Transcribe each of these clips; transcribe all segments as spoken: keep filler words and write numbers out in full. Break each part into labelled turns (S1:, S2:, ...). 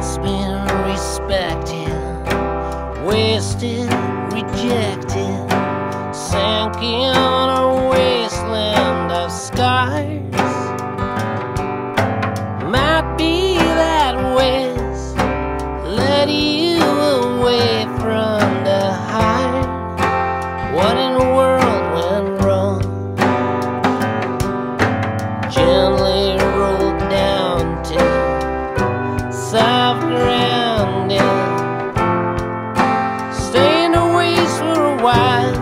S1: once been respected, wasted, rejected, sank in a wasteland of scars. Might be that West led you away from the heart. What in the world went wrong? Gently rolled down to soft ground and stay in the waste for a while.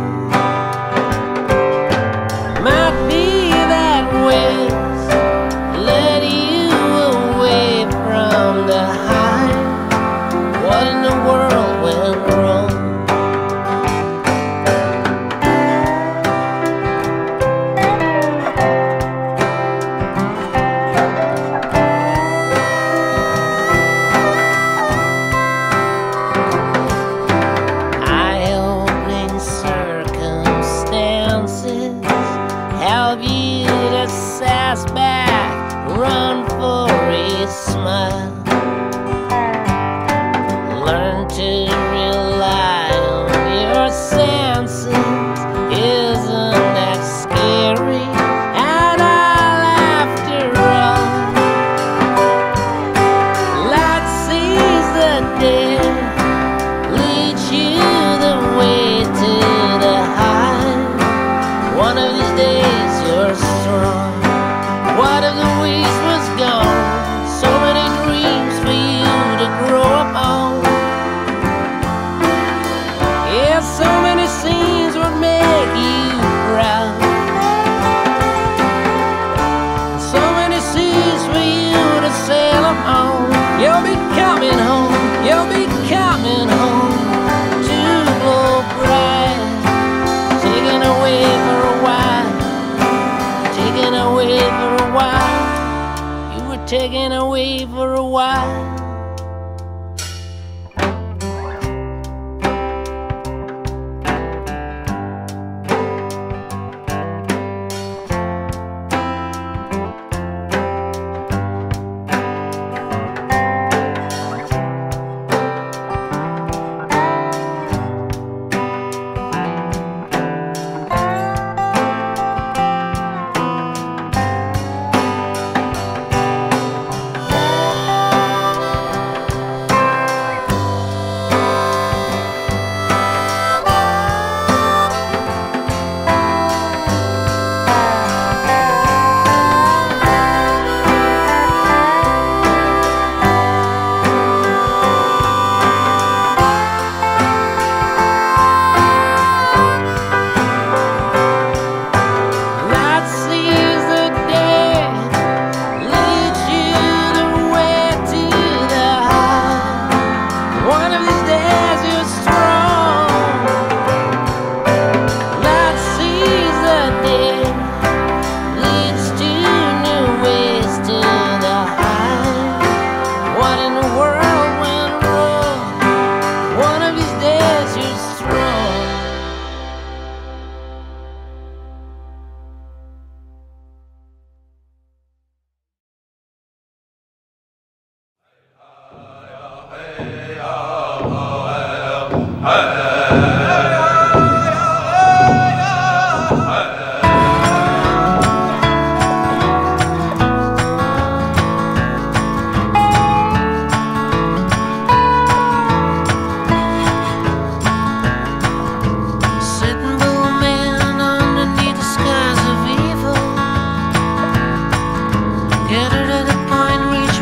S1: Might be that West led you away from the high. What in the world went wrong? Help you to sass back, run for a smile. Learn to rely on your senses. Isn't that scary? And all after all, light sees the dead, leads you the way to the high. One of these days you're strong. What if the waste was gone? So many dreams for you to grow up on. Yeah, so many scenes would make you proud. So many seas for you to sail upon. You'll be coming home. You'll be coming home to glow bright. Taken away for a while. Taken away for a while. You were taken away for a while.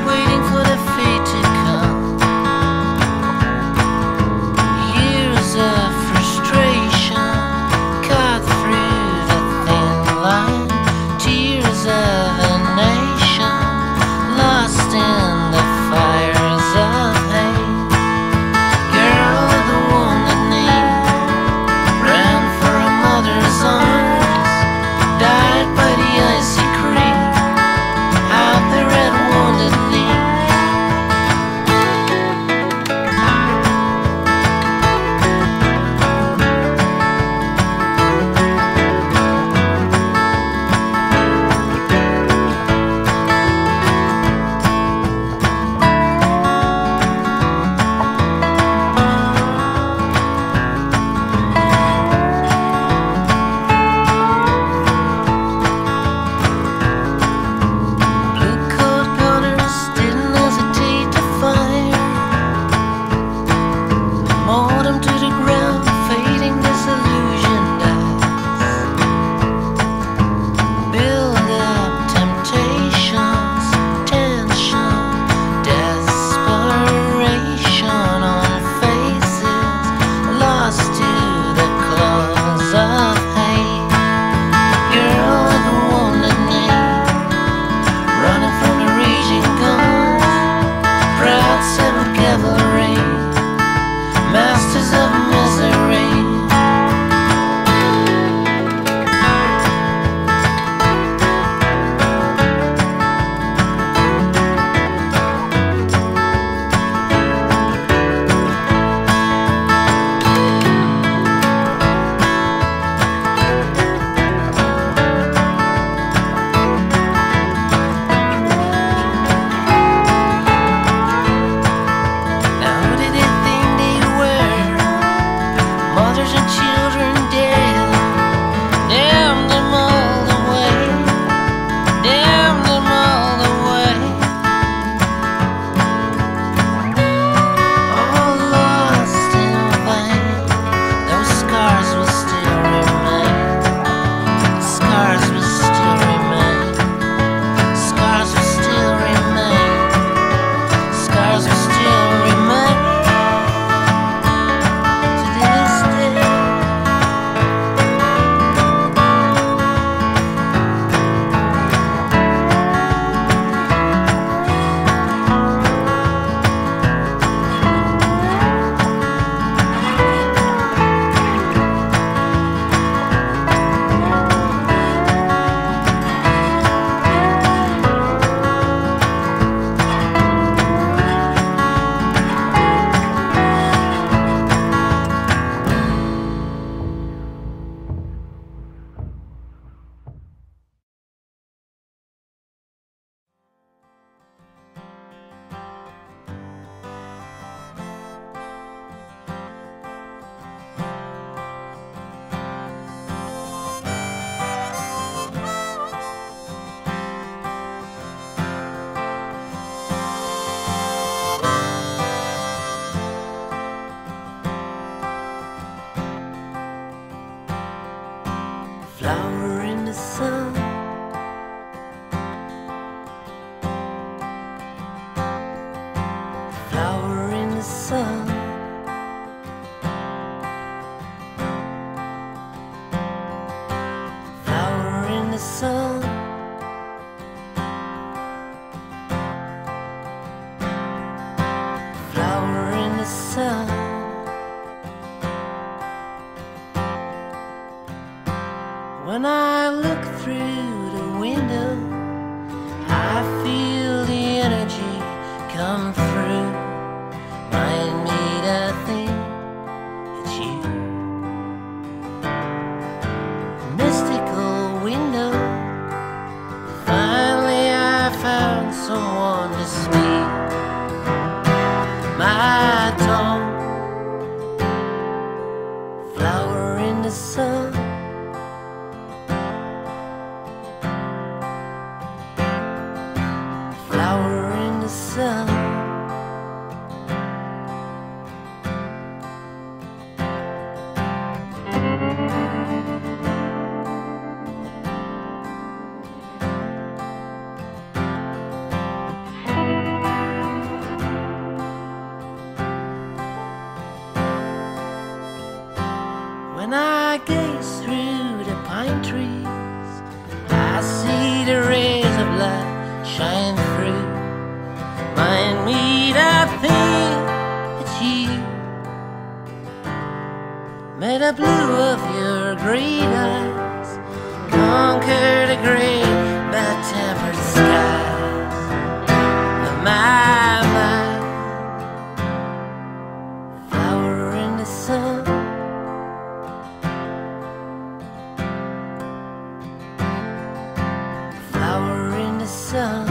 S1: Years sun. When I look through the window, I feel the energy come through. Mind me to think it's you. Mystical window. Finally I found someone to speak my tongue. Flower in the sun. Flower in the sun. When I gaze through the pine trees, I see the rays of light shine through. Mind me to think it's you. May the blue of your great eyes conquer the gray but tempered skies of my mind. Flower in the sun. Flower in the sun.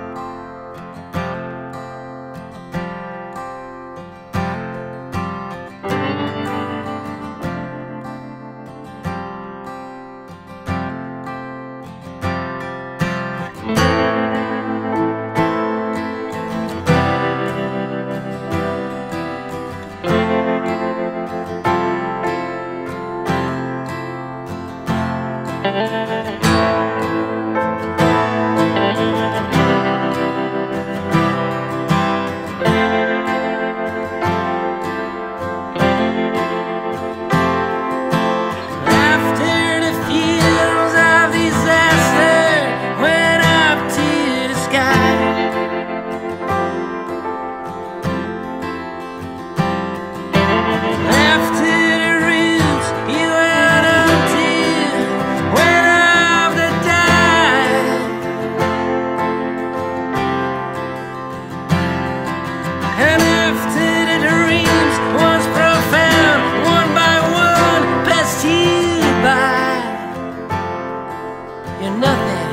S1: You're nothing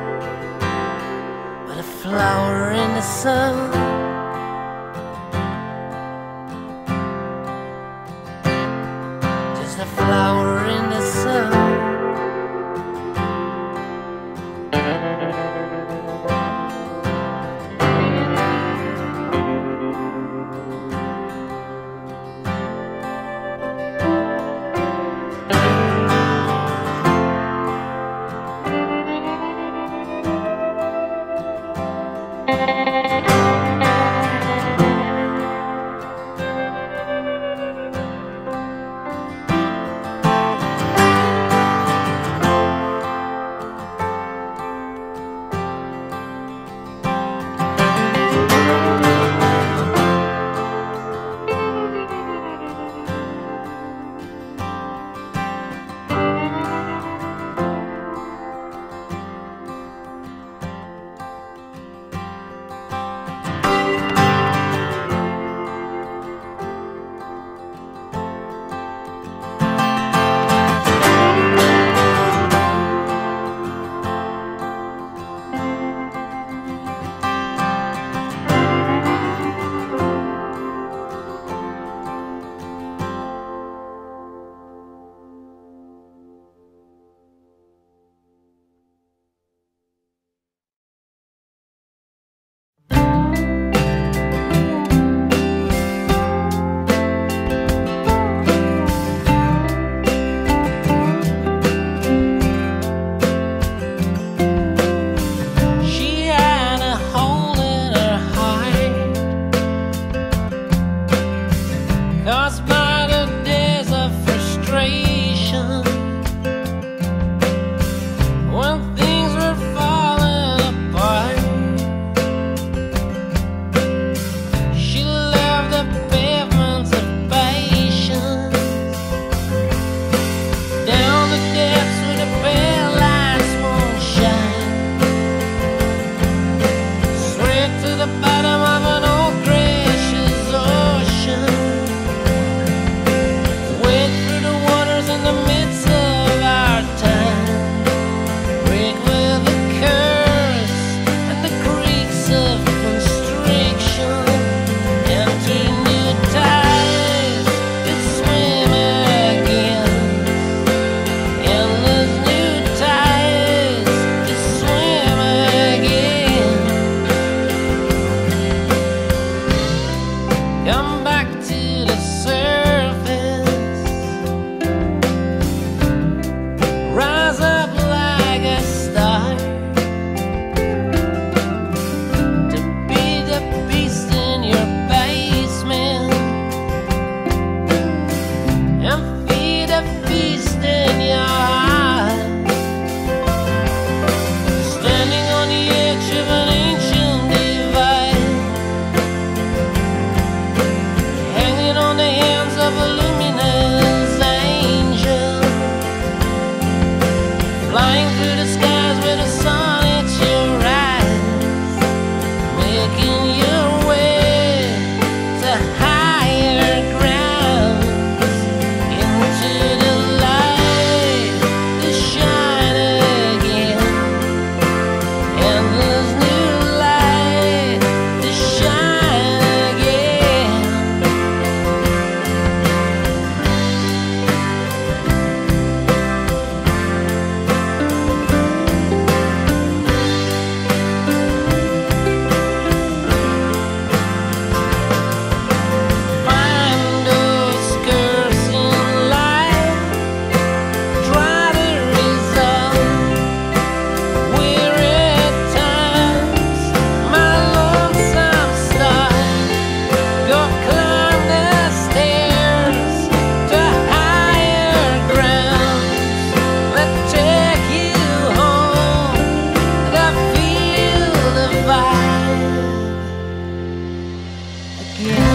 S1: but a flower in the sun. Just a flower in the sun. Thank you. taking you away to higher grounds, into the light to shine again, endless new light to shine again. Find those curves in life, try to resolve weary times, my lonesome star. Go climb the stairs to higher grounds that take you home, that feel the vibe again.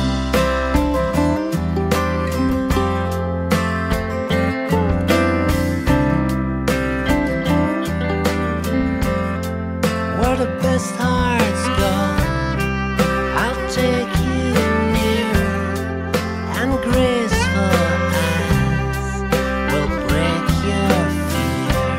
S1: Where the best hearts go, I'll take you near, and graceful eyes will break your fear.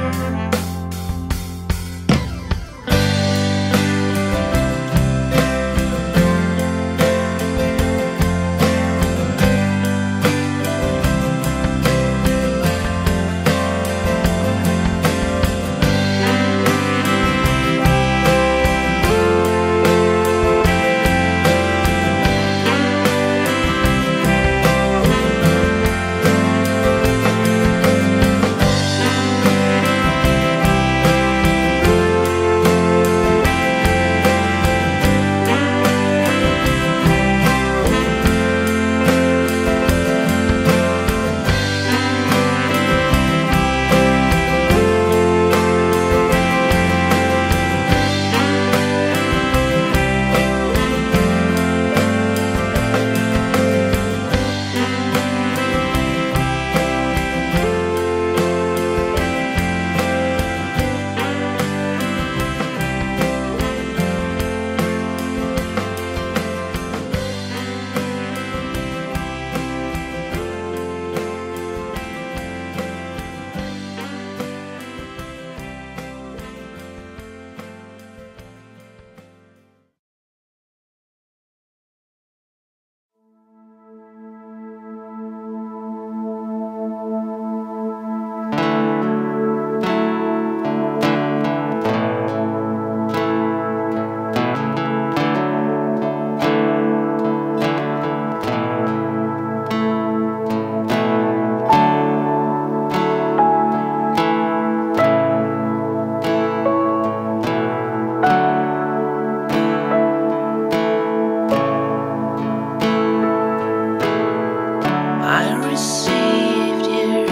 S1: I received your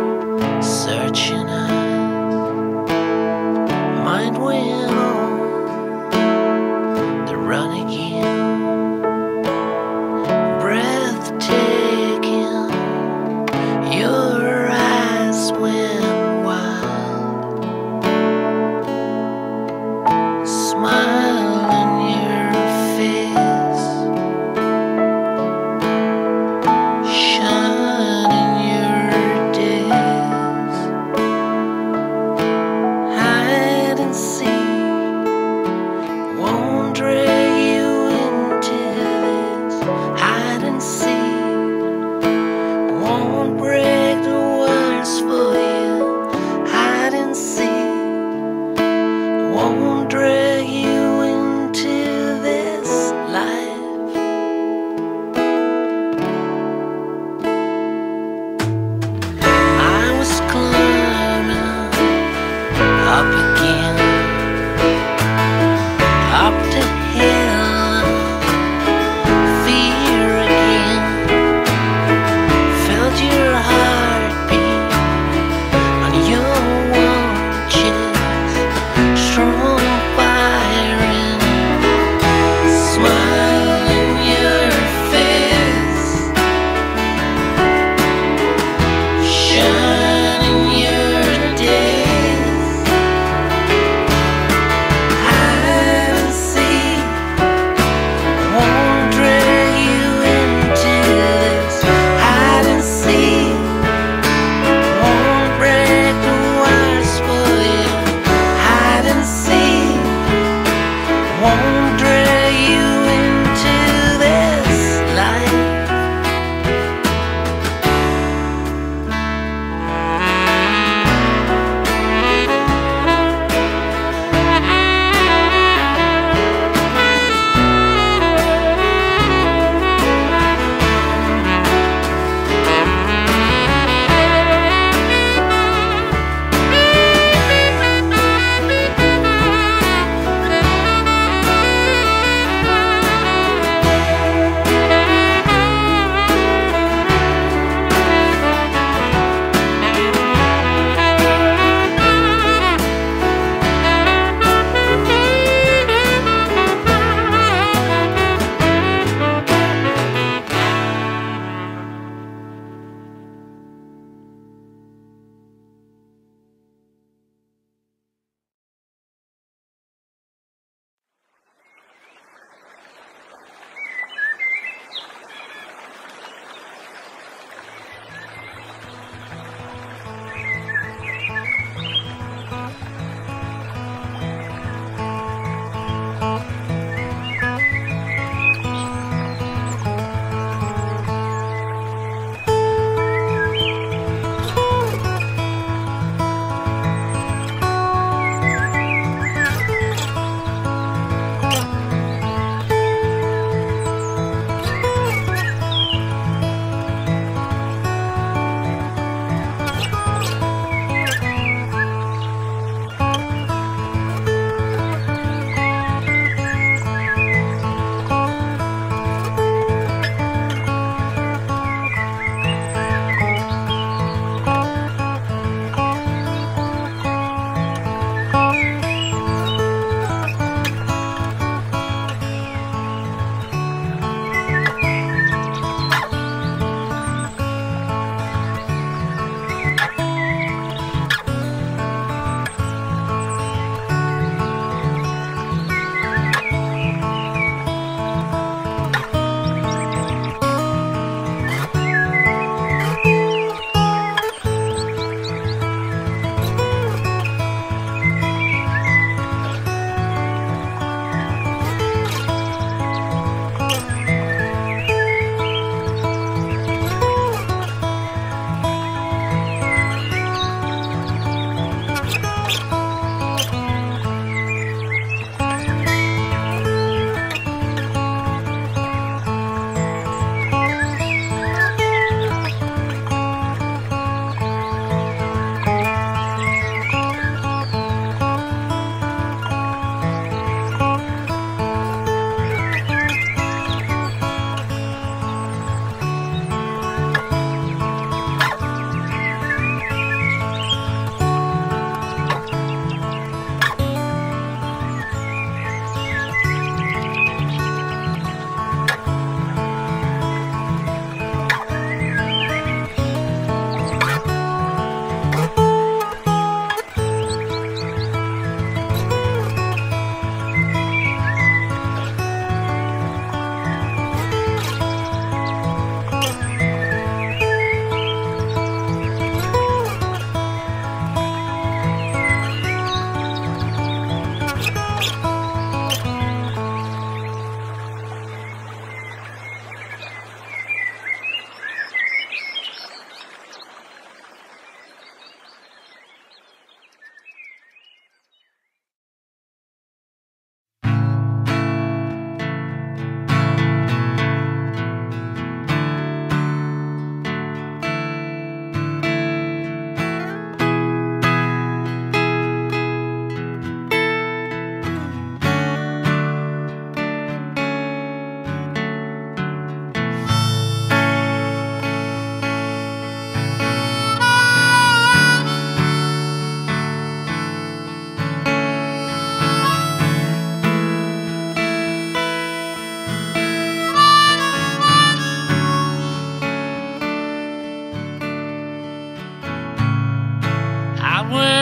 S1: searching eyes, mind went on the run again, breathtaking, your eyes went wild, smile in your face, shine in your days, hide and seek won't drag you in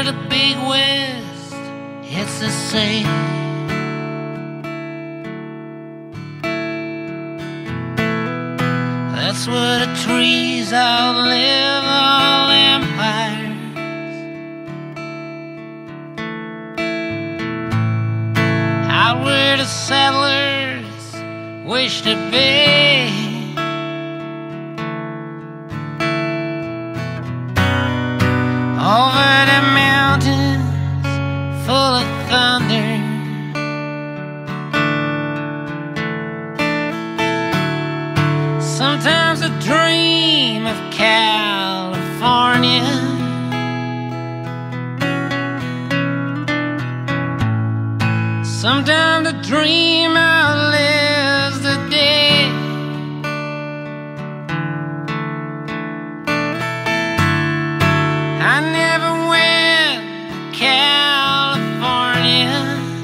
S1: where the big west hits the sea. That's where the trees outlive all empires. Out where the settlers wish to be. Over the mountains full of thunder, sometimes I dream of California. Sometimes the dream outlives the day. I never went to California.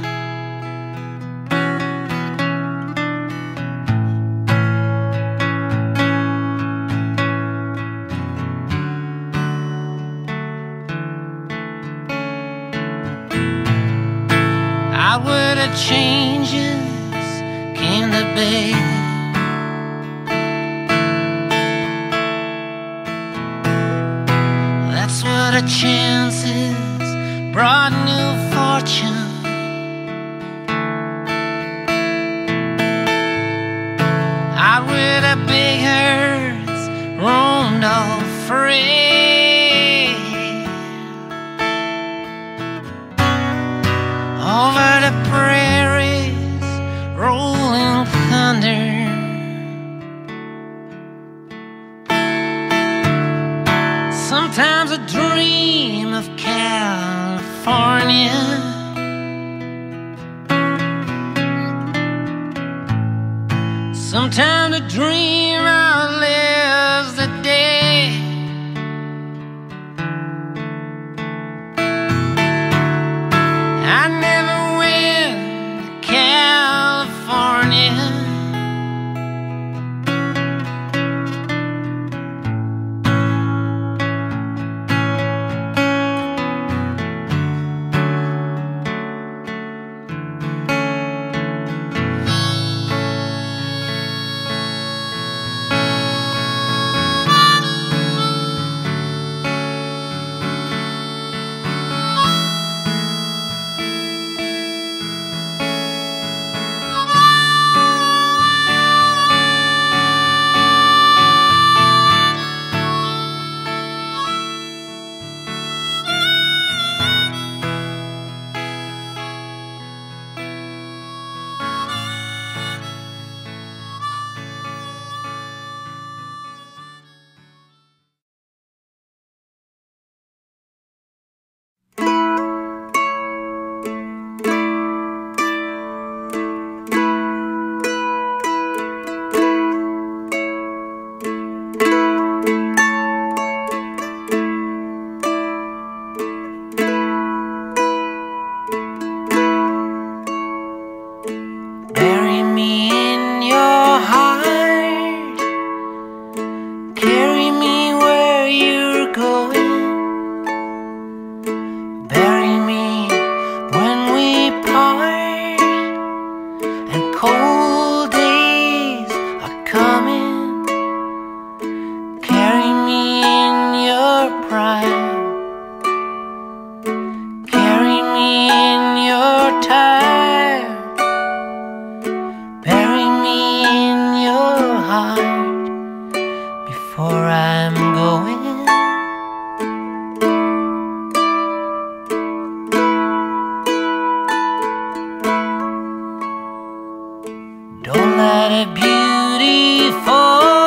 S1: Out where the changes came to be. That's where the chances brought new fortune. Out where the big herds roamed all free. Over the prairies rolling thunder, sometimes I dream of California. Sometimes a dream outlives the day. I never went to California. Bury me in your heart, carry me where you're going. Bury me when we part, and cold days are coming. Carry me in your pride, carry me in your time. Bury me in your heart before I'm going. Don't let a beauty fall